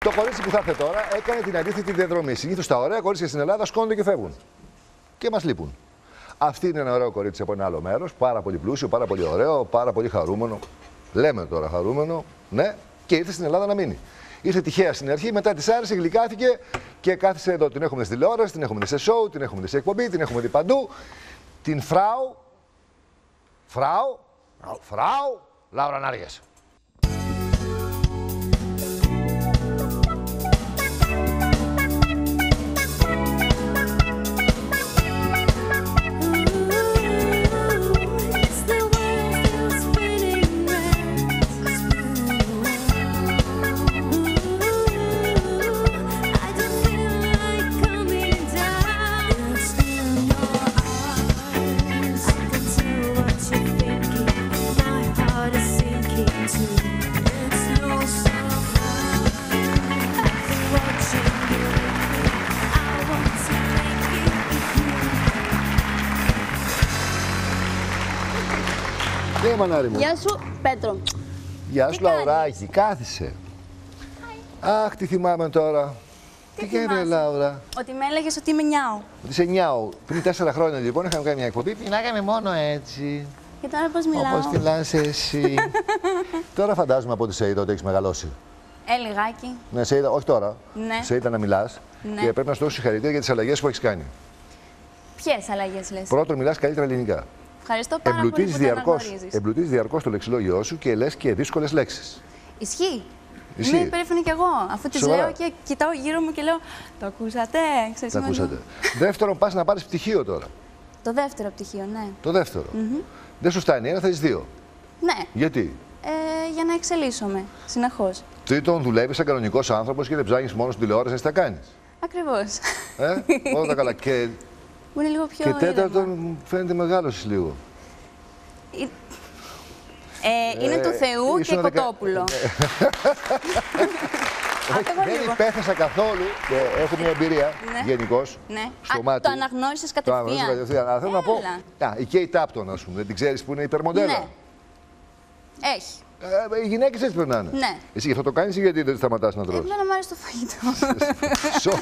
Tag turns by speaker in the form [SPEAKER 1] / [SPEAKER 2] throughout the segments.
[SPEAKER 1] Το κορίτσι που θα έρθει τώρα έκανε την αντίθετη διαδρομή. Συνήθως τα ωραία κορίτσια στην Ελλάδα σκόνονται και φεύγουν. Και μας λείπουν. Αυτή είναι ένα ωραίο κορίτσι από ένα άλλο μέρος. Πάρα πολύ πλούσιο, πάρα πολύ ωραίο, πάρα πολύ χαρούμενο. Λέμε τώρα χαρούμενο, ναι, και ήρθε στην Ελλάδα να μείνει. Ήρθε τυχαία στην αρχή, μετά της άρεσε, γλυκάθηκε και κάθισε εδώ. Την έχουμε στη τηλεόραση, την έχουμε σε σοου, την έχουμε σε εκπομπή, την έχουμε δει παντού. Την Φράου Λάουρα Νάργες.
[SPEAKER 2] Γεια σου, Πέτρο.
[SPEAKER 1] Γεια σου, Λαουράκη. Κάθισε. Αχ, τι θυμάμαι τώρα. Τι γίνεται, Λάουρα?
[SPEAKER 2] Ότι με έλεγες ότι είμαι νιάου.
[SPEAKER 1] Ότι σε νιάου. Πριν 4 χρόνια λοιπόν είχαμε κάνει μια εκπομπή. Μιλάγαμε μόνο έτσι.
[SPEAKER 2] Και τώρα πώς μιλάω?
[SPEAKER 1] Όπως μιλάς εσύ. Τώρα φαντάζομαι από ό,τι σε είδα ότι έχεις μεγαλώσει.
[SPEAKER 2] Λιγάκι.
[SPEAKER 1] Ναι, σε είδα, όχι τώρα.
[SPEAKER 2] Ναι.
[SPEAKER 1] Σε είδα να μιλάς.
[SPEAKER 2] Ναι.
[SPEAKER 1] Και πρέπει να σου δώσω συγχαρητήρια για τις αλλαγές που έχεις κάνει.
[SPEAKER 2] Ποιες αλλαγές λες?
[SPEAKER 1] Πρώτον, μιλάς καλύτερα ελληνικά.
[SPEAKER 2] Ευχαριστώ πάρα πολύ που το αναγνωρίζεις.
[SPEAKER 1] Εμπλουτίζεις διαρκώς το λεξιλόγιό σου και λες και δύσκολες λέξεις.
[SPEAKER 2] Ισχύει.
[SPEAKER 1] Ισχύει.
[SPEAKER 2] Είμαι υπερήφανη κι εγώ. Αφού τις λέω και κοιτάω γύρω μου και λέω το ακούσατε,
[SPEAKER 1] Το ακούσατε. Δεύτερον, πας να πάρεις πτυχίο τώρα.
[SPEAKER 2] Το δεύτερο πτυχίο, ναι.
[SPEAKER 1] Το δεύτερο. Δεν σου φτάνει ένα, θες 2.
[SPEAKER 2] Ναι.
[SPEAKER 1] Γιατί?
[SPEAKER 2] Για να εξελίσσομαι συνεχώς.
[SPEAKER 1] Τρίτον, δουλεύεις σαν κανονικός άνθρωπος και δεν ψάχνεις μόνο στην τηλεόραση να τα κάνεις.
[SPEAKER 2] Ακριβώς.
[SPEAKER 1] Όλα τα καλά. Και,
[SPEAKER 2] που είναι λίγο πιο
[SPEAKER 1] τέταρτον, φαίνεται μεγάλος λίγο.
[SPEAKER 2] Είναι του Θεού και κοτόπουλο.
[SPEAKER 1] Δεν υπέθεσα καθόλου και έχω μια εμπειρία γενικώς στο μάτι.
[SPEAKER 2] Το αναγνώρισες κατευθείαν.
[SPEAKER 1] Αλλά θέλω να πω, η Κέι Τάπτον, ας πούμε, δεν την ξέρεις που είναι υπερμοντέλα?
[SPEAKER 2] Ναι. Έχει.
[SPEAKER 1] Οι γυναίκες έτσι περνάνε.
[SPEAKER 2] Ναι.
[SPEAKER 1] Εσύ γι' αυτό το κάνεις ή γιατί δεν σταματάς να τρως?
[SPEAKER 2] Εμένα μου αρέσει το φαγητό.
[SPEAKER 1] Σόπα.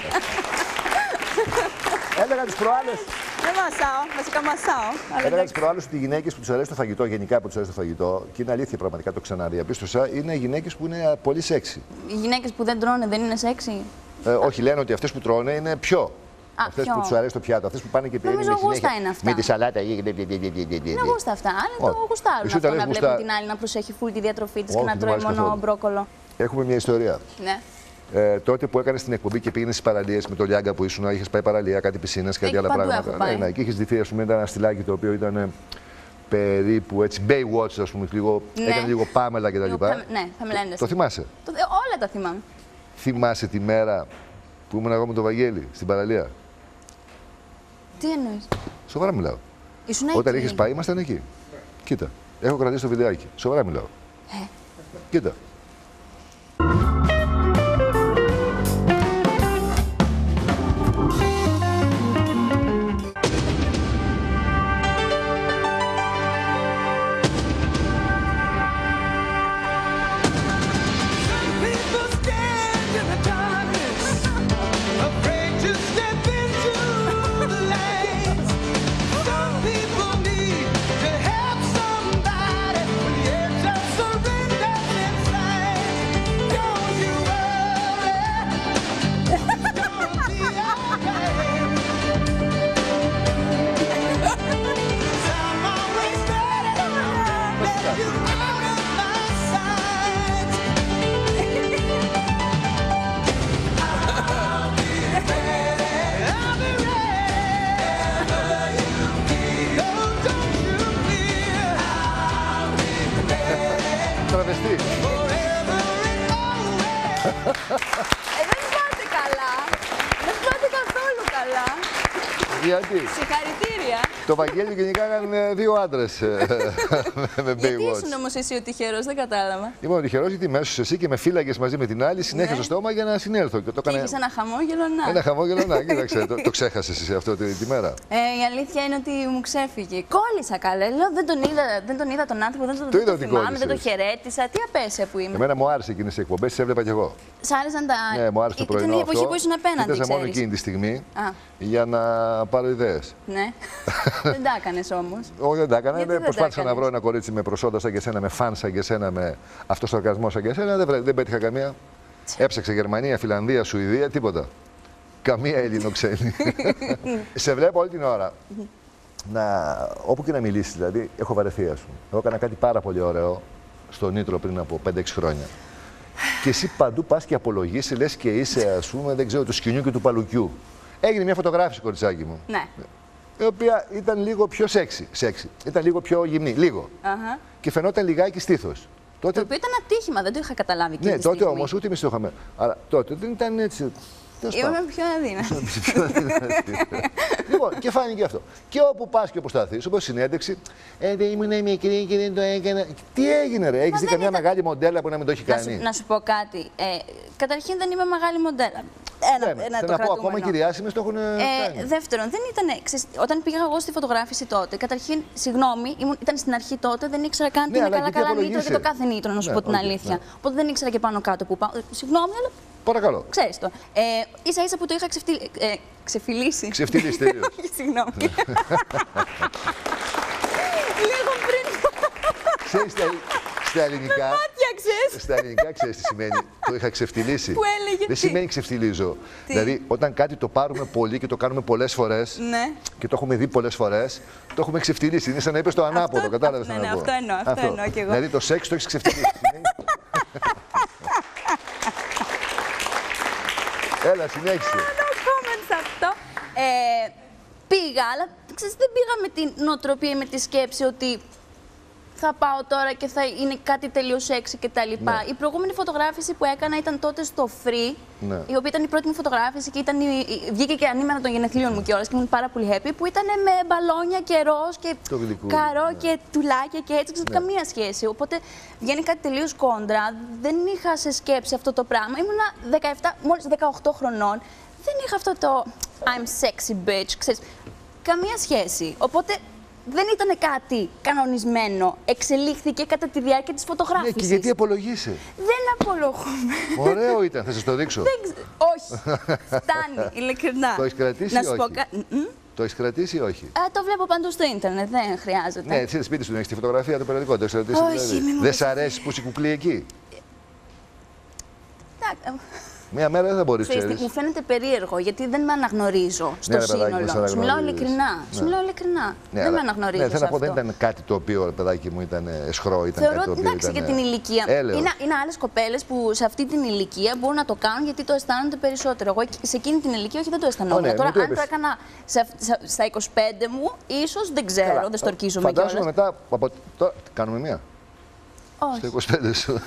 [SPEAKER 1] Έλεγα τις προάλλες.
[SPEAKER 2] Δεν μασάω, βασικά μασάω.
[SPEAKER 1] Έλεγα τις προάλλες ότι οι γυναίκες που τους αρέσει το φαγητό, γενικά που τους αρέσει το φαγητό, και είναι αλήθεια πραγματικά, το ξαναδιαπίστωσα, είναι οι γυναίκες που είναι πολύ σεξι.
[SPEAKER 2] Οι γυναίκες που δεν τρώνε δεν είναι σεξι?
[SPEAKER 1] Όχι, λένε ότι αυτές που τρώνε είναι πιο. Αυτές που τους αρέσει το πιάτο, αυτές που πάνε και πίνουν
[SPEAKER 2] συνέχεια
[SPEAKER 1] με τη σαλάτα.
[SPEAKER 2] Είναι γούστα αυτά, αλλά το γουστάρουν αυτό να βλέπουν την άλλη να προσέχει φουλ τη διατροφή της και να τρώει μόνο μπρόκολο.
[SPEAKER 1] Έχουμε μια ιστορία.
[SPEAKER 2] Ναι.
[SPEAKER 1] Τότε που έκανε την εκπομπή και πήγαινε στις παραλίες με το Λιάγκα που ήσουν, είχες πάει παραλία, κάτι πισίνες, κάτι άλλα πράγματα. Ναι, και είχες ντυθεί, ας πούμε, ένα στυλάκι το οποίο ήταν περίπου έτσι, Baywatch, ας πούμε, λίγο, έκανε λίγο Πάμελα κτλ.
[SPEAKER 2] Ναι, Παμελέντες.
[SPEAKER 1] Το θυμάσαι?
[SPEAKER 2] Όλα τα θυμάμαι.
[SPEAKER 1] Θυμάσαι τη μέρα που ήμουν εγώ με τον Βαγγέλη στην παραλία?
[SPEAKER 2] Τι εννοείς?
[SPEAKER 1] Σοβαρά μιλάω.
[SPEAKER 2] Ήσουν
[SPEAKER 1] Όταν είχες πάει, ήμασταν εκεί. Κοίτα, έχω κρατήσει το βιντεάκι. Σοβαρά μιλάω. Κοίτα. Τραβεστή.
[SPEAKER 2] Δεν πάτε καλά. Δεν πάτε καθόλου καλά.
[SPEAKER 1] Γιατί?
[SPEAKER 2] Συγχαρητήρια.
[SPEAKER 1] Το Βαγγέλη γενικά έκανε 2 άντρες με Baywatch.
[SPEAKER 2] Γιατί ήσουν όμως εσύ ο τυχερός, δεν κατάλαβα.
[SPEAKER 1] Ήμουν ο τυχερός γιατί μέσω εσύ και με φύλαγες μαζί με την άλλη, συνέχεια στο στόμα για να συνέλθω. Και
[SPEAKER 2] είχες ένα χαμόγελο να.
[SPEAKER 1] Ένα χαμόγελο να, κοίταξε, το ξέχασες εσύ αυτό τη μέρα.
[SPEAKER 2] Η αλήθεια είναι ότι μου ξέφυγε. Κόλλησα καλά. Λέω, δεν τον είδα τον άνθρωπο, δεν τον θυμάμαι, δεν τον χαιρέτησα. Τι απέσια που είμαι.
[SPEAKER 1] Εμένα μου άρεσε εκείνες οι εκπομπές, τις έβλεπα κι εγώ.
[SPEAKER 2] Σ' άρεσαν τα.
[SPEAKER 1] Ναι, μου άρεσε το πρωινό.
[SPEAKER 2] Ήταν η εποχή που ήσουν απέναντι.
[SPEAKER 1] Κοίταζα μόνο εκείνη τη στιγμή για να πάρω ιδέες.
[SPEAKER 2] Ναι. Δεν τα έκανες όμως.
[SPEAKER 1] Όχι, δεν τα έκανα. Προσπάθησα να βρω ένα κορίτσι με προσόντα σαν και εσένα, με φαν σαν και εσένα, με αυτοσαρκασμό σαν και εσένα. Δεν πέτυχα καμία. Έψαξε Γερμανία, Φιλανδία, Σουηδία, τίποτα. Καμία Ελληνοξένη. Σε βλέπω όλη την ώρα. Όπου και να μιλήσεις, δηλαδή, έχω βαρεθεί, ας πούμε. Εγώ έκανα κάτι πάρα πολύ ωραίο στο Νήτρο πριν από 5-6 χρόνια. Και εσύ παντού πας και απολογείσαι, λες και είσαι, ας πούμε, δεν ξέρω, του σκηνιού και του παλουκιού. Έγινε μια φωτογράφηση, κοριτσάκι μου.
[SPEAKER 2] Ναι.
[SPEAKER 1] Η οποία ήταν λίγο πιο σεξι. Ήταν λίγο πιο γυμνή. Λίγο. Και φαινόταν λιγάκι στήθος.
[SPEAKER 2] Τότε... Το οποίο ήταν ατύχημα, δεν το είχα καταλάβει και
[SPEAKER 1] ναι, τότε όμως ούτε εμείς το είχαμε. Αλλά τότε δεν ήταν έτσι.
[SPEAKER 2] Είμαι πιο αδύνατη.
[SPEAKER 1] Λοιπόν, και φάνηκε αυτό. Και όπου πας και όπου σταθείς, όπως συνέντευξη, δεν ήμουν μικρή και δεν το έκανα. Τι έγινε, ρε, έχεις δει καμιά μεγάλη μοντέλα που να μην το έχει κάνει?
[SPEAKER 2] Να σου πω κάτι. Καταρχήν δεν είμαι μεγάλη μοντέλα.
[SPEAKER 1] Θέλω να πω, ακόμα και οι διάσημες το έχουν κάνει.
[SPEAKER 2] Δεύτερον, δεν ήταν. Όταν πήγα εγώ στη φωτογράφηση τότε, καταρχήν, συγγνώμη, ήταν στην αρχή τότε, δεν ήξερα καν τι είναι καλά νήτρο και το κάθε νήτρο, να σου πω την αλήθεια. Οπότε δεν ήξερα και πάνω κάτω που πάω. Συγγνώμη, αλλά.
[SPEAKER 1] Παρακαλώ.
[SPEAKER 2] Ξέρεις το. Ίσα-ίσα που το είχα ξεφυλίσει.
[SPEAKER 1] Ξεφτυλίσει τελείως.
[SPEAKER 2] Συγγνώμη. Λίγο πριν.
[SPEAKER 1] Ξέρεις στα ελληνικά. Στα ελληνικά ξέρεις τι σημαίνει. Το είχα ξεφτυλίσει.
[SPEAKER 2] Που έλεγε.
[SPEAKER 1] Δεν σημαίνει ξεφτυλίζω. Δηλαδή, όταν κάτι το πάρουμε πολύ και το κάνουμε πολλές φορές.
[SPEAKER 2] Ναι.
[SPEAKER 1] Και το έχουμε δει πολλές φορές, το έχουμε ξεφτυλίσει. Είναι σαν να είπες το ανάποδο. Κατάλαβες να πω.
[SPEAKER 2] Ναι, αυτό εννοώ κι εγώ.
[SPEAKER 1] Δηλαδή, το σεξ το έχεις ξεφτυλίσει. Έλα, συνέχισε.
[SPEAKER 2] No comment σε αυτό. Πήγα, αλλά ξέρεις, δεν πήγα με την νοοτροπία, με τη σκέψη ότι θα πάω τώρα και θα είναι κάτι τελείως σεξι κτλ. Ναι. Η προηγούμενη φωτογράφηση που έκανα ήταν τότε στο Free, ναι. Η οποία ήταν η πρώτη μου φωτογράφηση και βγήκε και ανήμερα των γενεθλίων μου κιόλας και ήμουν πάρα πολύ happy, που ήταν με μπαλόνια και ροζ και καρό και τουλάκια και έτσι, ναι. Καμία σχέση. Οπότε βγαίνει κάτι τελείως κόντρα. Δεν είχα σε σκέψη αυτό το πράγμα. Ήμουνα 17, μόλις 18 χρονών. Δεν είχα αυτό το I'm sexy bitch, ξέρεις. Καμία σχέση. Οπότε δεν ήταν κάτι κανονισμένο. Εξελίχθηκε κατά τη διάρκεια της φωτογράφησης.
[SPEAKER 1] Ναι, και γιατί απολογείσαι?
[SPEAKER 2] Δεν απολογούμε.
[SPEAKER 1] Ωραίο ήταν, θα σας το δείξω.
[SPEAKER 2] Όχι. Φτάνει, ειλικρινά.
[SPEAKER 1] Το έχεις κρατήσει ή όχι? Το έχεις κρατήσει ή όχι?
[SPEAKER 2] Το βλέπω παντού στο ίντερνετ, δεν χρειάζεται.
[SPEAKER 1] Ναι, εσύ σπίτι σου δεν έχεις τη φωτογραφία, το περιοδικό, το έχεις κρατήσει?
[SPEAKER 2] Όχι,
[SPEAKER 1] δεν σ' αρέσει που είσαι κουκλή εκεί? Μία μέρα δεν θα μπορείς, ξέρεις.
[SPEAKER 2] Μου φαίνεται περίεργο, γιατί δεν με αναγνωρίζω στο σύνολο. Σου μιλάω ειλικρινά. Δεν με αναγνωρίζω.
[SPEAKER 1] Ναι, θέλω να πω, δεν ήταν κάτι το οποίο, παιδάκι μου, ήταν εσχρό.
[SPEAKER 2] Θεωρώ, εντάξει, για την ηλικία. Είναι άλλες κοπέλες που σε αυτή την ηλικία μπορούν να το κάνουν γιατί το αισθάνονται περισσότερο. Εγώ σε εκείνη την ηλικία όχι, δεν το αισθανόμουν. Τώρα, αν το έκανα στα 25 μου, ίσως δεν ξέρω, δεν στορκίζομαι κιόλας.
[SPEAKER 1] Φαντάζομαι μετά από. Κάνουμε μία.
[SPEAKER 2] Όχι.
[SPEAKER 1] Στο 25 σου.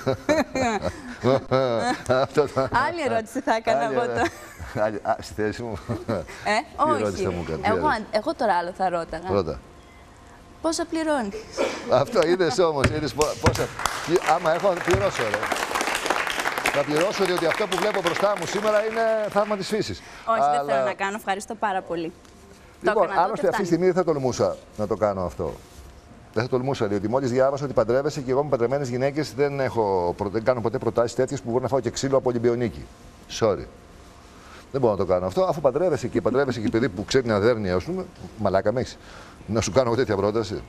[SPEAKER 2] Άλλη ερώτηση θα έκανα από το.
[SPEAKER 1] Στη θέση μου.
[SPEAKER 2] Όχι. Εγώ τώρα άλλο θα ρώταγα.
[SPEAKER 1] Ρώτα.
[SPEAKER 2] Πόσα πληρώνεις?
[SPEAKER 1] Αυτό είδες όμως. Πόσα. Άμα έχω, θα πληρώσω. Θα πληρώσω, διότι αυτό που βλέπω μπροστά μου σήμερα είναι θαύμα της φύσης.
[SPEAKER 2] Όχι, δεν θέλω να κάνω. Ευχαριστώ πάρα πολύ.
[SPEAKER 1] Λοιπόν, άλλωστε αυτή τη στιγμή δεν θα τολμούσα να το κάνω αυτό. Δεν θα τολμούσα, διότι μόλις διάβασα ότι παντρεύεσαι και εγώ με παντρεμένες γυναίκες δεν κάνω ποτέ προτάσεις τέτοιες που μπορεί να φάω και ξύλο από Ολυμπιονίκη. Sorry. Δεν μπορώ να το κάνω αυτό, αφού παντρεύεσαι και παιδί που ξέρει να δέρνει, ας πούμε, μαλάκα με έχεις. Να σου κάνω τέτοια πρόταση.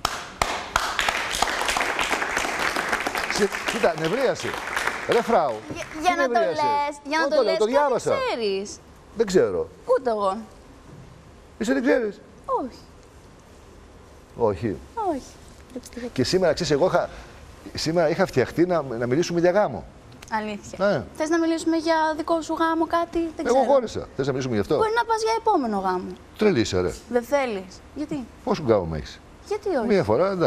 [SPEAKER 1] Κοίτα, νευρίασε. Ρε φράου.
[SPEAKER 2] Για να το λες, για να το λες,
[SPEAKER 1] το διάβασα.
[SPEAKER 2] Δεν ξέρεις.
[SPEAKER 1] Δεν ξέρω.
[SPEAKER 2] Ούτε εγώ.
[SPEAKER 1] Εσύ δεν ξέρεις?
[SPEAKER 2] Όχι.
[SPEAKER 1] Όχι.
[SPEAKER 2] Όχι.
[SPEAKER 1] Και σήμερα, ξέρεις, σήμερα είχα φτιαχτεί να μιλήσουμε για γάμο.
[SPEAKER 2] Αλήθεια. Θες να μιλήσουμε για δικό σου γάμο, κάτι? Δεν ξέρω.
[SPEAKER 1] Εγώ χώρισα. Θες να μιλήσουμε γι' αυτό?
[SPEAKER 2] Μπορεί να πας για επόμενο γάμο.
[SPEAKER 1] Τρελίσαι, ρε.
[SPEAKER 2] Δεν θέλεις. Γιατί?
[SPEAKER 1] Πόσο γάμο με έχεις?
[SPEAKER 2] Γιατί όχι?
[SPEAKER 1] Μία φορά, εντάξει.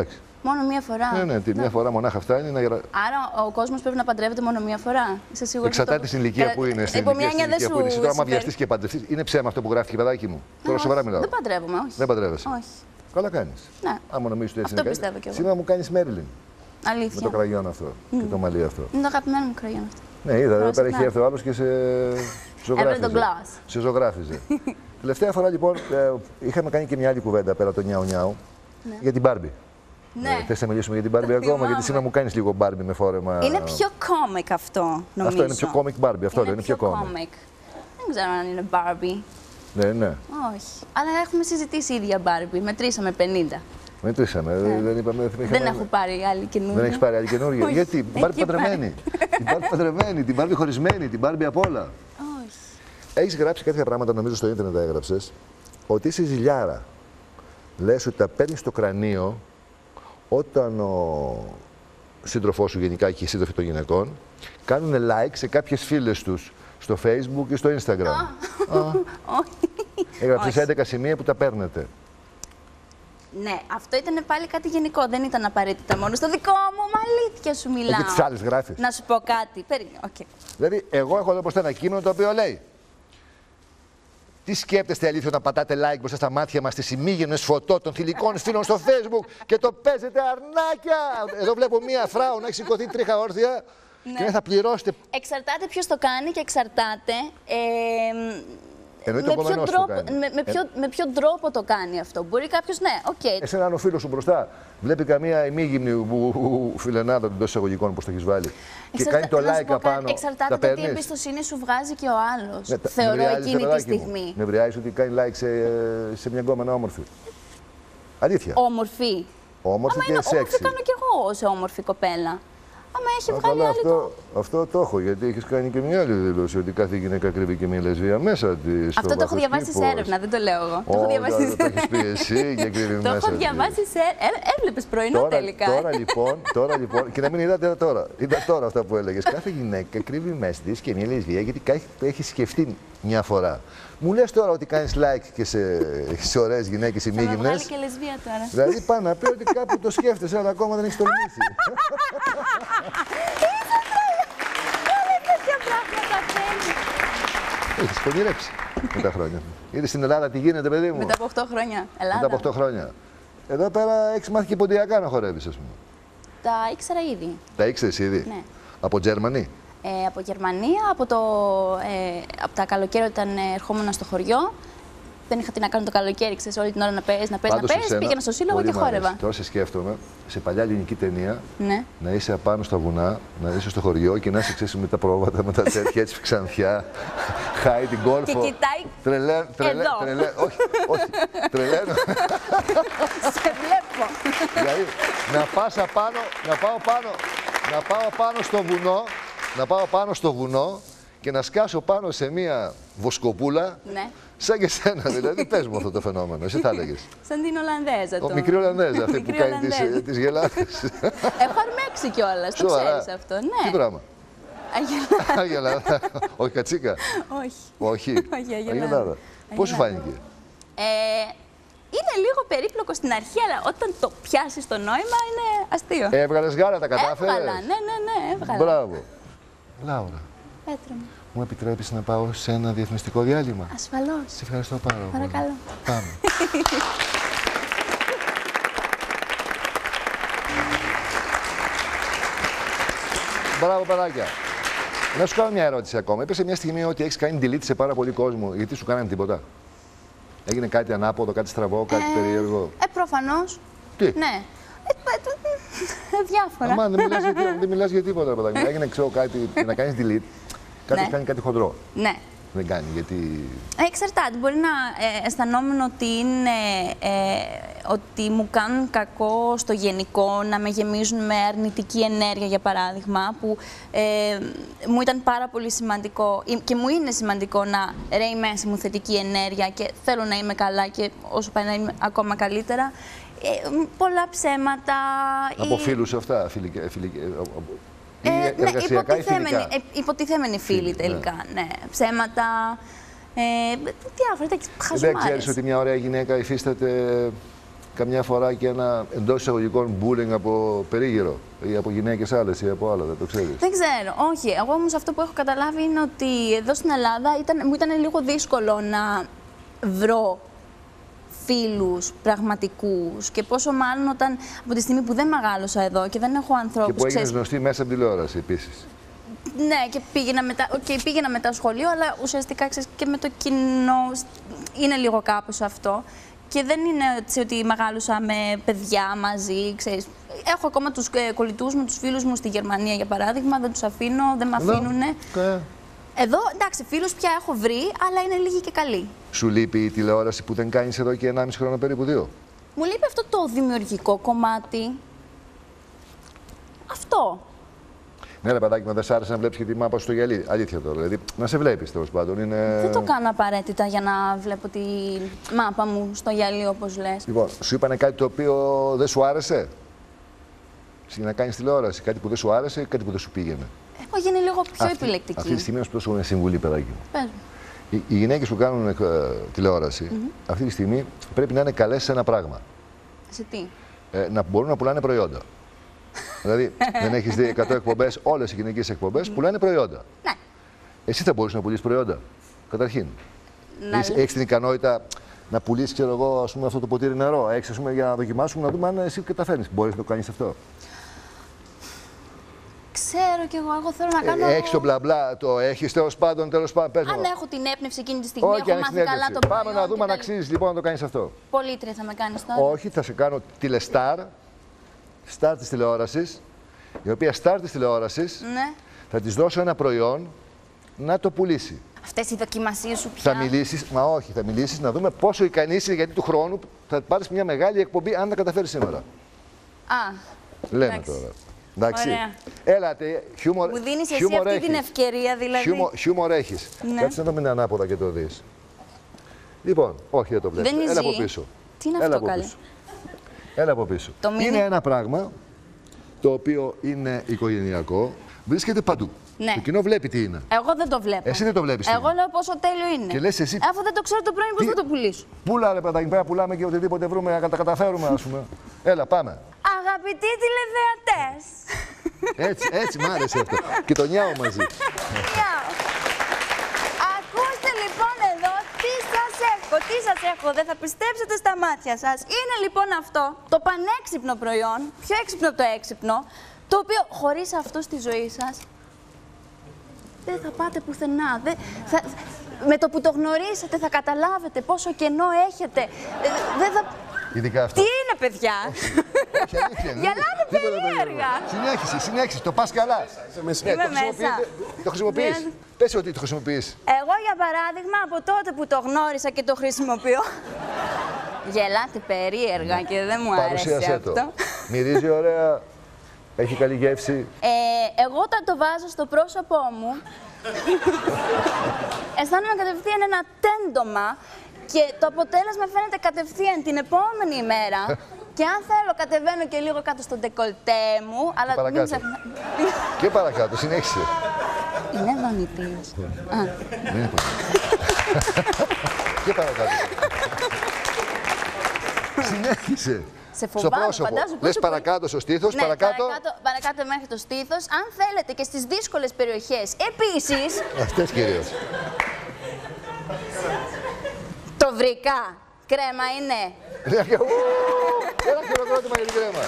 [SPEAKER 2] Μόνο μία φορά.
[SPEAKER 1] Ναι, τη μία φορά μονάχα φτάνει.
[SPEAKER 2] Άρα ο κόσμος πρέπει να παντρεύεται μόνο μία φορά. Είσαι σίγουρη?
[SPEAKER 1] Εξαρτάται την ηλικία που είναι. Στην ηλικία που είναι. Τώρα, άμα βιαστείς και παντρευτείς, είναι ψέμα αυτό που γράφει, παιδάκι μου. Τώρα σοβαρά μιλάω.
[SPEAKER 2] Δεν παντρεύομαι, όχι.
[SPEAKER 1] Δεν παντρεύεσαι.
[SPEAKER 2] Όχι.
[SPEAKER 1] Καλά κάνεις.
[SPEAKER 2] Ναι.
[SPEAKER 1] Άμα νομίζεις ότι έτσι
[SPEAKER 2] Αυτό
[SPEAKER 1] είναι
[SPEAKER 2] πιστεύω
[SPEAKER 1] κάτι.
[SPEAKER 2] κι εγώ.
[SPEAKER 1] Σήμερα μου κάνεις Μέριλιν.
[SPEAKER 2] Αλήθεια.
[SPEAKER 1] Με το κραγιόν αυτό και το μαλλί αυτό.
[SPEAKER 2] Είναι το αγαπημένο μου κραγιόν αυτό.
[SPEAKER 1] Ναι, είδα, εδώ πέρα έχει έρθει ο άλλος και σε ζωγράφιζε.
[SPEAKER 2] Έβρε τον glass.
[SPEAKER 1] Σε ζωγράφιζε. Τελευταία φορά λοιπόν είχαμε κάνει και μια άλλη κουβέντα πέρα το νιάου νιάου για την Μπάρμπι.
[SPEAKER 2] Ναι.
[SPEAKER 1] Θες να μιλήσουμε για την Μπάρμπι ακόμα, γιατί σήμερα μου κάνεις λίγο Μπάρμπι με φόρεμα.
[SPEAKER 2] Είναι πιο κόμικ αυτό, νομίζω.
[SPEAKER 1] Αυτό είναι πιο κόμικ Μπάρμπι, αυτό είναι πιο κόμικ.
[SPEAKER 2] Δεν ξέρω αν είναι Μπάρμπι.
[SPEAKER 1] Ναι.
[SPEAKER 2] Όχι. Αλλά έχουμε συζητήσει ίδια Μπάρμπι. Μετρήσαμε 50.
[SPEAKER 1] Μετρήσαμε.
[SPEAKER 2] Δεν έχω πάρει άλλη καινούργια.
[SPEAKER 1] Δεν έχεις πάρει άλλη καινούργια. Γιατί την Μπάρμπι παντρεμένη. Την Μπάρμπι παντρεμένη, την Μπάρμπι χωρισμένη, την Μπάρμπι απ' όλα.
[SPEAKER 2] Όχι.
[SPEAKER 1] Έχεις γράψει κάποια πράγματα, νομίζω στο ίντερνετ τα έγραψες, ότι είσαι ζηλιάρα. Λες ότι τα παίρνεις στο κρανίο όταν ο σύντροφός σου, γενικά και οι σύντροφοι των γυναικών, κάνουν like σε κάποιες φίλες τους στο Facebook και στο Instagram. Έγραψες 11 σημεία που τα παίρνετε.
[SPEAKER 2] Ναι, αυτό ήταν πάλι κάτι γενικό. Δεν ήταν απαραίτητα μόνο στο δικό μου. Μα αλήθεια σου μιλάω.
[SPEAKER 1] Και τις άλλες γράφεις.
[SPEAKER 2] Να σου πω κάτι. Περίμενε. Okay.
[SPEAKER 1] Δηλαδή, εγώ έχω εδώ μπροστά ένα κείμενο το οποίο λέει: τι σκέπτεστε αλήθεια όταν πατάτε like μπροστά στα μάτια μας στις ημίγενες φωτό των θηλυκών φίλων στο Facebook και το παίζετε αρνάκια? Εδώ βλέπω μία φράου να έχει σηκωθεί τρίχα όρθια και θα πληρώσετε.
[SPEAKER 2] Εξαρτάται ποιος το κάνει και εξαρτάται. Με ποιον τρόπο το κάνει αυτό. Μπορεί κάποιος, ναι, οκ.
[SPEAKER 1] Εσένα, αν ο φίλος σου μπροστά βλέπει καμία ημίγυμνη φιλενάδα των εισαγωγικών που το έχει βάλει και κάνει το like απάνω.
[SPEAKER 2] Εξαρτάται το τι εμπιστοσύνη σου βγάζει και ο άλλος.
[SPEAKER 1] Ναι,
[SPEAKER 2] θεωρώ εκείνη τη στιγμή.
[SPEAKER 1] Με βρειάζει ότι κάνει like σε μια γκόμενα όμορφη. Αλήθεια.
[SPEAKER 2] Όμορφη.
[SPEAKER 1] Όμορφη και σεξι.
[SPEAKER 2] Όμορφη κάνω κι εγώ σε όμορφη κοπέλα. Άμα έχει βγάλει άλλη
[SPEAKER 1] αυτό το έχω, γιατί έχεις κάνει και μια άλλη δήλωση ότι κάθε γυναίκα κρύβει και μια λεσβία μέσα της.
[SPEAKER 2] Αυτό το έχω διαβάσει σε έρευνα, δεν το λέω εγώ. Το έχω διαβάσει σε
[SPEAKER 1] έρευνα. Το έχεις πει εσύ και κρύβει μέσα.
[SPEAKER 2] Το έχω διαβάσει σε έρευνα. Έβλεπες πρωινό τελικά.
[SPEAKER 1] Τώρα λοιπόν, και να μην είδατε τώρα. Είδα τώρα αυτά που έλεγες. Κάθε γυναίκα κρύβει μέσα της και μια λεσβία γιατί έχει σκεφτεί μια φορά. Μου λες τώρα ότι κάνεις like και σε ωραίες γυναίκες ημίγυμνες.
[SPEAKER 2] Θα βγάλει και λεσβία τώρα.
[SPEAKER 1] Δηλαδή πάει να πει ότι κάπου το σκέφτεσαι, αλλά ακόμα δεν έχεις τολμήσει.
[SPEAKER 2] Είσαι τρέλα! Όλες τέτοια πράγματα θέλει.
[SPEAKER 1] Έχεις πονηρέψει με τα χρόνια. Είδες στην Ελλάδα τι γίνεται, παιδί μου.
[SPEAKER 2] Μετά από 8 χρόνια. Ελλάδα.
[SPEAKER 1] Μετά από 8 χρόνια. Εδώ πέρα έχεις μάθει και ποντιακά να χορεύεις, ας πούμε.
[SPEAKER 2] Τα ήξερα ήδη.
[SPEAKER 1] Τα ήξερες ήδη.
[SPEAKER 2] Ναι.
[SPEAKER 1] Από Germany.
[SPEAKER 2] Από Γερμανία, από τα καλοκαίρια όταν ερχόμουν στο χωριό. Δεν είχα τι να κάνω το καλοκαίρι, ξέρεις, όλη την ώρα να παίζεις. Πήγαινα στο σύλλογο και χόρευα.
[SPEAKER 1] Τώρα σε σκέφτομαι, σε παλιά ελληνική ταινία,
[SPEAKER 2] ναι.
[SPEAKER 1] Να είσαι απάνω στα βουνά, να είσαι στο χωριό και να είσαι, ξέρεις, με τα πρόβατα, με τα τέτοια έτσι ξανθιά, χάει την κόρφο.
[SPEAKER 2] Και κοιτάει
[SPEAKER 1] όχι, τρελαίνω.
[SPEAKER 2] Σε βλέπω.
[SPEAKER 1] Δηλαδή, να πάω πάνω στο βουνό και να σκάσω πάνω σε μία βοσκοπούλα. Ναι. Σαν και σένα, δηλαδή. Πες μου αυτό το φαινόμενο, εσύ θα έλεγες.
[SPEAKER 2] Σαν την Ολλανδέζα.
[SPEAKER 1] Μικρή Ολλανδέζα, αυτή που κάνει τις γελάδες.
[SPEAKER 2] Έχω αρμέξει κιόλας, το ξέρεις αυτό, ναι.
[SPEAKER 1] Τι πράγμα. Αγελάδα. Όχι κατσίκα. Όχι. Αγελάδα. Πώς σου φάνηκε?
[SPEAKER 2] Είναι λίγο περίπλοκο στην αρχή, αλλά όταν το πιάσεις το νόημα είναι αστείο.
[SPEAKER 1] Έβγαλες γάλα, τα κατάφερες?
[SPEAKER 2] Έβγαλα, ναι, έβγαλα.
[SPEAKER 1] Μπράβο. Λάουρα.
[SPEAKER 2] Πέτρα μου.
[SPEAKER 1] Μου επιτρέπεις να πάω σε ένα διαφημιστικό διάλειμμα?
[SPEAKER 2] Ασφαλώς.
[SPEAKER 1] Σε ευχαριστώ πάρα πολύ.
[SPEAKER 2] Παρακαλώ.
[SPEAKER 1] Πάμε. Μπράβο, παιδάκια. Να σου κάνω μια ερώτηση ακόμα. Είπες σε μια στιγμή ότι έχεις κάνει delete σε πάρα πολύ κόσμο. Γιατί σου κάνανε τίποτα? Έγινε κάτι ανάποδο, κάτι στραβό, κάτι περίεργο?
[SPEAKER 2] Προφανώς.
[SPEAKER 1] Τι?
[SPEAKER 2] Ναι. Διάφορα.
[SPEAKER 1] Αμά, δεν μιλάς για τίποτα, παιδάκια. Έγινε, ξέρω, κάτι να κάνεις delete. Κάτι έχει κάνει κάτι χοντρό.
[SPEAKER 2] Ναι.
[SPEAKER 1] Δεν κάνει, γιατί...
[SPEAKER 2] Εξαρτάται. Μπορεί να αισθανόμουν ότι μου κάνουν κακό στο γενικό, να με γεμίζουν με αρνητική ενέργεια, για παράδειγμα, που μου ήταν πάρα πολύ σημαντικό και μου είναι σημαντικό να ρέει μέσα μου θετική ενέργεια και θέλω να είμαι καλά και όσο πάει να είμαι ακόμα καλύτερα. Πολλά ψέματα.
[SPEAKER 1] Από φίλους αυτά,
[SPEAKER 2] ναι, υποτιθέμενοι φίλοι τελικά, ναι. Ψέματα, διάφορα, χαζομάρες.
[SPEAKER 1] Δεν ξέρεις ότι μια ωραία γυναίκα υφίσταται καμιά φορά και ένα εντός εισαγωγικών bullying από περίγυρο ή από γυναίκες άλλες ή από άλλα, δεν το ξέρεις?
[SPEAKER 2] Δεν ξέρω, όχι. Εγώ όμως αυτό που έχω καταλάβει είναι ότι εδώ στην Ελλάδα μου ήταν λίγο δύσκολο να βρω φίλους πραγματικούς και πόσο μάλλον όταν από τη στιγμή που δεν μεγάλωσα εδώ και δεν έχω ανθρώπους.
[SPEAKER 1] Και που έγινες γνωστή μέσα από τηλεόραση επίσης.
[SPEAKER 2] Ναι, και πήγαινα μετά σχολείο, αλλά ουσιαστικά ξέρεις, και με το κοινό είναι λίγο κάπως αυτό. Και δεν είναι έτσι ότι μεγάλωσα με παιδιά μαζί, ξέρεις. Έχω ακόμα τους κολλητούς μου, τους φίλους μου στη Γερμανία για παράδειγμα, δεν τους αφήνω, δεν με αφήνουνε. Εδώ, εντάξει, φίλους πια έχω βρει, αλλά είναι λίγοι και καλοί. Σου
[SPEAKER 1] λείπει η τηλεόραση που δεν κάνεις εδώ και 1,5 χρόνο περίπου, 2?
[SPEAKER 2] Μου λείπει αυτό το δημιουργικό κομμάτι. Αυτό.
[SPEAKER 1] Ναι, ρε παιδάκι, μα δεν σ' άρεσε να βλέπεις και τη μάπα στο γυαλί? Αλήθεια τώρα. Δηλαδή, να σε βλέπεις τέλος πάντων. Είναι...
[SPEAKER 2] Δεν το κάνω απαραίτητα για να βλέπω τη μάπα μου στο γυαλί, όπως λες.
[SPEAKER 1] Λοιπόν, σου είπανε κάτι το οποίο δεν σου άρεσε? Να κάνεις τηλεόραση, κάτι που δεν σου άρεσε ή κάτι που δεν σου πήγαινε?
[SPEAKER 2] Έχω γίνει λίγο πιο επιλεκτική.
[SPEAKER 1] Αυτή τη στιγμή να σου δώσω μια συμβουλή, παιδάκι μου.
[SPEAKER 2] Πες μου.
[SPEAKER 1] Οι γυναίκες που κάνουν τηλεόραση, αυτή τη στιγμή πρέπει να είναι καλές σε ένα πράγμα.
[SPEAKER 2] Σε τι?
[SPEAKER 1] Να μπορούν να πουλάνε προϊόντα. Δηλαδή, δεν έχεις δει 100 εκπομπές, όλες οι γυναικείες εκπομπές πουλάνε προϊόντα.
[SPEAKER 2] Ναι.
[SPEAKER 1] Εσύ θα μπορείς να πουλήσεις προϊόντα, καταρχήν? Έχεις την ικανότητα να πουλήσεις, ξέρω εγώ, ας πούμε, αυτό το ποτήρι νερό? Έχεις, ας πούμε, για να δοκιμάσουμε, να δούμε αν εσύ καταφέρνεις. Μπορείς να το κάνεις αυτό?
[SPEAKER 2] Ξέρω κι εγώ θέλω να κάνω.
[SPEAKER 1] Έχεις το μπλα μπλα, το έχεις τέλος πάντων, πες μου.
[SPEAKER 2] Αν έχω την έπνευση εκείνη τη στιγμή,
[SPEAKER 1] όχι,
[SPEAKER 2] έχω μάθει καλά το
[SPEAKER 1] Πάμε να δούμε αν αξίζεις λοιπόν να το κάνεις αυτό.
[SPEAKER 2] Πολύτρια θα με κάνεις τώρα?
[SPEAKER 1] Όχι, θα σε κάνω τηλεστάρ, στάρ της τηλεόρασης, η οποία στάρ της τηλεόρασης θα της δώσω ένα προϊόν να το πουλήσει.
[SPEAKER 2] Αυτές οι δοκιμασίες σου πια.
[SPEAKER 1] Θα μιλήσεις, μα όχι, θα μιλήσεις να δούμε πόσο ικανή είσαι, γιατί του χρόνου θα πάρεις μια μεγάλη εκπομπή αν τα καταφέρεις σήμερα. Λέμε
[SPEAKER 2] εντάξει.
[SPEAKER 1] τώρα. Εντάξει.
[SPEAKER 2] Ωραία.
[SPEAKER 1] Έλατε, χιούμορ.
[SPEAKER 2] Μου δίνεις εσύ αυτή την ευκαιρία, δηλαδή.
[SPEAKER 1] Χιούμορ έχεις.
[SPEAKER 2] Ναι.
[SPEAKER 1] Κάτσε να δούμε είναι ανάποδα και το δεις. Λοιπόν, όχι, δεν το βλέπεις. Έλα από πίσω.
[SPEAKER 2] Τι είναι αυτό, καλέ?
[SPEAKER 1] Έλα από πίσω. Είναι ένα πράγμα το οποίο είναι οικογενειακό. Βρίσκεται παντού.
[SPEAKER 2] Ναι.
[SPEAKER 1] Το κοινό βλέπει τι είναι.
[SPEAKER 2] Εγώ δεν το βλέπω.
[SPEAKER 1] Εσύ δεν το βλέπεις.
[SPEAKER 2] Εγώ λέω πόσο τέλειο είναι.
[SPEAKER 1] Και λες εσύ...
[SPEAKER 2] Αφού δεν το ξέρω το πρωί, πώς θα το πουλήσω?
[SPEAKER 1] Πούλα, ρε παιδάκι, πρέπει να πουλάμε και οτιδήποτε βρούμε να τα καταφέρουμε, ας πούμε. Έλα, πάμε.
[SPEAKER 2] Αγαπητοί τηλεθεατές.
[SPEAKER 1] Έτσι μ' άρεσε αυτό. Και το νιάω μαζί.
[SPEAKER 2] Ακούστε λοιπόν εδώ τι σας έχω. Δεν θα πιστέψετε στα μάτια σας. Είναι λοιπόν αυτό το πανέξυπνο προϊόν, πιο έξυπνο από το έξυπνο, το οποίο χωρίς αυτό στη ζωή σας δεν θα πάτε πουθενά. Με το που το γνωρίσετε θα καταλάβετε πόσο κενό έχετε. Δεν θα...
[SPEAKER 1] Ειδικά αυτό.
[SPEAKER 2] Τι είναι, παιδιά?
[SPEAKER 1] Όχι, αλήθεια.
[SPEAKER 2] Γελάτε περίεργα.
[SPEAKER 1] Συνέχισε, το πας καλά.
[SPEAKER 2] Είμαι μέσα.
[SPEAKER 1] Το χρησιμοποιείς? Πες ότι το χρησιμοποιείς.
[SPEAKER 2] Εγώ, για παράδειγμα, από τότε που το γνώρισα και το χρησιμοποιώ. Γελάτε περίεργα και δεν μου άρεσε αυτό.
[SPEAKER 1] Μυρίζει ωραία. Έχει καλή γεύση.
[SPEAKER 2] Εγώ όταν το βάζω στο πρόσωπό μου, αισθάνομαι κατευθείαν ένα τέντομα και το αποτέλεσμα φαίνεται κατευθείαν την επόμενη ημέρα. Και αν θέλω κατεβαίνω και λίγο κάτω στο ντεκολτέ μου, αλλά μην ξεχνάτε.
[SPEAKER 1] Και παρακάτω, συνέχισε.
[SPEAKER 2] Είναι δονητής.
[SPEAKER 1] Δεν είναι πολύ. Και παρακάτω. Συνέχισε.
[SPEAKER 2] Σε φοβάμαι, φαντάζομαι.
[SPEAKER 1] Λες παρακάτω στο στήθος,
[SPEAKER 2] ναι, παρακάτω μέχρι το στήθος. Αν θέλετε και στις δύσκολες περιοχές επίσης.
[SPEAKER 1] Αυτές κυρίως.
[SPEAKER 2] Το βρικά. Κρέμα είναι.
[SPEAKER 1] Ένα χειροκρότημα για την κρέμα.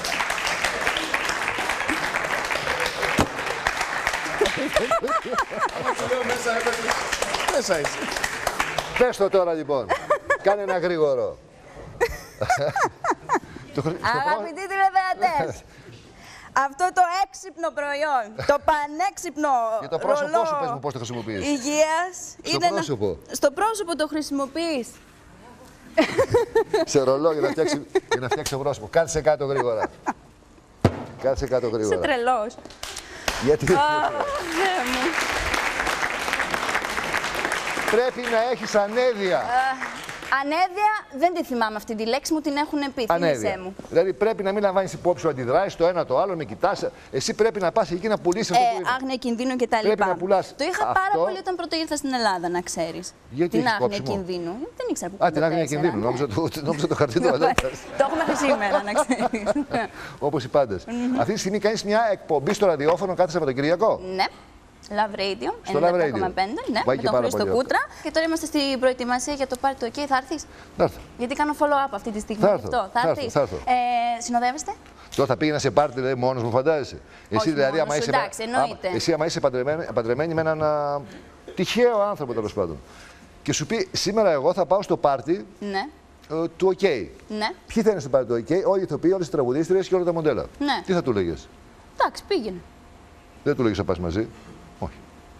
[SPEAKER 3] Μέσα είσαι.
[SPEAKER 1] Πες το τώρα λοιπόν. Κάνε ένα γρήγορο.
[SPEAKER 2] Αγαπητοί τηλεθεατές, αυτό το έξυπνο προϊόν, το πανέξυπνο
[SPEAKER 1] για το πρόσωπό σου
[SPEAKER 2] ρολό
[SPEAKER 1] πες μου πώς το χρησιμοποιείς.
[SPEAKER 2] Υγείας.
[SPEAKER 1] Στο πρόσωπο.
[SPEAKER 2] Στο πρόσωπο το χρησιμοποιείς.
[SPEAKER 1] Σε ρολό για να φτιάξει το πρόσωπο. Κάτσε κάτω γρήγορα. Κάτσε κάτω γρήγορα.
[SPEAKER 2] Είσαι τρελός.
[SPEAKER 1] Γιατί
[SPEAKER 2] Θεέ μου.
[SPEAKER 1] πρέπει να έχεις ανέδεια.
[SPEAKER 2] Ανέδεια, δεν τη θυμάμαι αυτή τη λέξη, μου την έχουν πει. Θύμισέ μου.
[SPEAKER 1] Δηλαδή πρέπει να μην λαμβάνει υπόψη σου αντιδράσει το ένα το άλλο, με κοιτάς. Εσύ πρέπει να πας εκεί να πουλήσεις αυτό που είναι.
[SPEAKER 2] Άγνοια κινδύνου κτλ.
[SPEAKER 1] Πρέπει να πουλάς.
[SPEAKER 2] Το είχα πάρα πολύ όταν πρώτο ήρθα στην Ελλάδα, να ξέρεις.
[SPEAKER 1] Γιατί
[SPEAKER 2] την άγνοια
[SPEAKER 1] κόψιμο?
[SPEAKER 2] Κινδύνου. Δεν ήξερα που.
[SPEAKER 1] Την άγνοια κινδύνου. Νόμιζα το χαρτί του
[SPEAKER 2] Το έχουμε μέχρι σήμερα, να ξέρεις.
[SPEAKER 1] Όπως οι πάντες. Αυτή τη στιγμή κάνεις μια εκπομπή στο ραδιόφωνο κάθε Σαββατοκύριακο.
[SPEAKER 2] Ναι. Love Radio,
[SPEAKER 1] στο Love
[SPEAKER 2] 97,5,
[SPEAKER 1] Radio.
[SPEAKER 2] ναι, με τον Χρήστο Κούτρα. Και τώρα είμαστε στην προετοιμασία για το πάρτι του OK. Θα έρθεις?
[SPEAKER 1] Θα έρθω.
[SPEAKER 2] Γιατί κάνω follow-up αυτή τη στιγμή.
[SPEAKER 1] Θα έρθω.
[SPEAKER 2] Θα έρθεις?
[SPEAKER 1] Συνοδεύεστε? Τώρα θα πήγαινα σε πάρτι δηλαδή, μόνος μου, φαντάζεσαι.
[SPEAKER 2] Εσύ δηλαδή, άμα είσαι,
[SPEAKER 1] εσύ άμα είσαι παντρεμένη με έναν τυχαίο άνθρωπο τέλος πάντων. Και σου πει σήμερα εγώ θα πάω στο πάρτι του OK.
[SPEAKER 2] Ναι.
[SPEAKER 1] Ποιοι θα είναι στο πάρτι του OK? Όλοι οι ηθοποιοί, όλες οι τραγουδίστριες και όλα τα μοντέλα.
[SPEAKER 2] Ναι.
[SPEAKER 1] Τι θα του λέγες?
[SPEAKER 2] Εντάξει, πήγαινε.
[SPEAKER 1] Δεν του λέγες να πας μαζί? Όχι.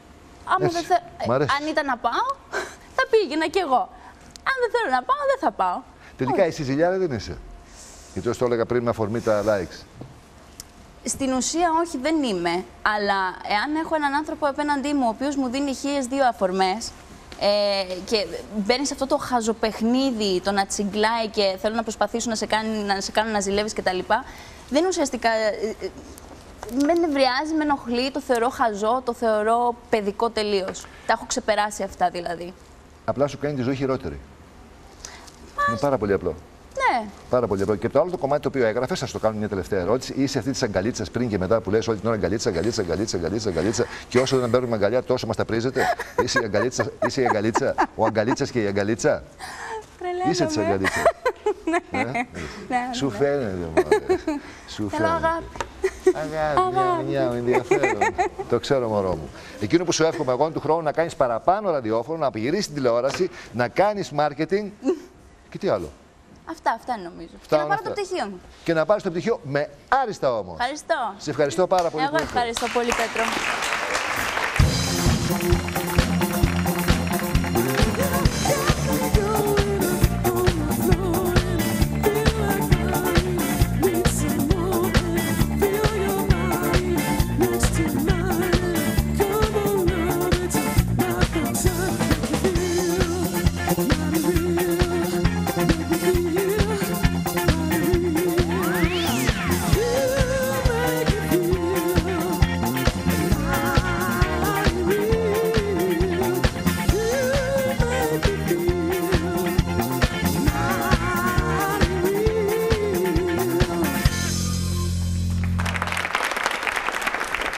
[SPEAKER 2] Αν ήταν να πάω, θα πήγαινα κι εγώ. Αν δεν θέλω να πάω, δεν θα πάω.
[SPEAKER 1] Τελικά εσύ ζηλιάρα δεν είσαι? Γιατί όσο το έλεγα πριν με αφορμή τα likes.
[SPEAKER 2] Στην ουσία όχι, δεν είμαι. Αλλά εάν έχω έναν άνθρωπο απέναντί μου, ο οποίος μου δίνει 1002 αφορμές και μπαίνει σε αυτό το χαζοπαιχνίδι, το να τσιγκλάει και θέλω να προσπαθήσω να σε κάνω να ζηλεύεις κτλ. Δεν ουσιαστικά. Με νευριάζει, με ενοχλεί, το θεωρώ χαζό, το θεωρώ παιδικό τελείως. Τα έχω ξεπεράσει αυτά δηλαδή.
[SPEAKER 1] Απλά σου κάνει τη ζωή χειρότερη. Είναι πάρα πολύ απλό.
[SPEAKER 2] Ναι.
[SPEAKER 1] Πάρα πολύ απλό. Και το άλλο το κομμάτι το οποίο έγραφε, σα το κάνω μια τελευταία ερώτηση. Είσαι αυτή τη αγκαλίτσα πριν και μετά που λες όλη την ώρα αγκαλίτσα, αγκαλίτσα, αγκαλίτσα, αγκαλίτσα, αγκαλίτσα. Και όσο δεν παίρνουμε αγκαλιά, τόσο μας τα πρίζετε. Είσαι η αγκαλίτσα, ο αγκαλίτσας και η αγκαλίτσα. Είσαι τη αγκαλίτσα.
[SPEAKER 2] Ναι.
[SPEAKER 1] Σου φαίνεται, μωρέ. Σου
[SPEAKER 2] θέλω αγάπη.
[SPEAKER 1] Αγάπη, μια ενδιαφέρον. Το ξέρω, μωρό μου. Εκείνο που σου εύχομαι εγώ είναι του χρόνου να κάνεις παραπάνω ραδιόφωνο, να γυρίσεις την τηλεόραση, να κάνεις marketing και τι άλλο.
[SPEAKER 2] Αυτά νομίζω. Και να πάρω το πτυχίο μου.
[SPEAKER 1] Και να πάρεις το πτυχίο με άριστα όμως.
[SPEAKER 2] Ευχαριστώ.
[SPEAKER 1] Σε ευχαριστώ πάρα πολύ.
[SPEAKER 2] Εγώ ευχαριστώ πολύ, Πέτρο.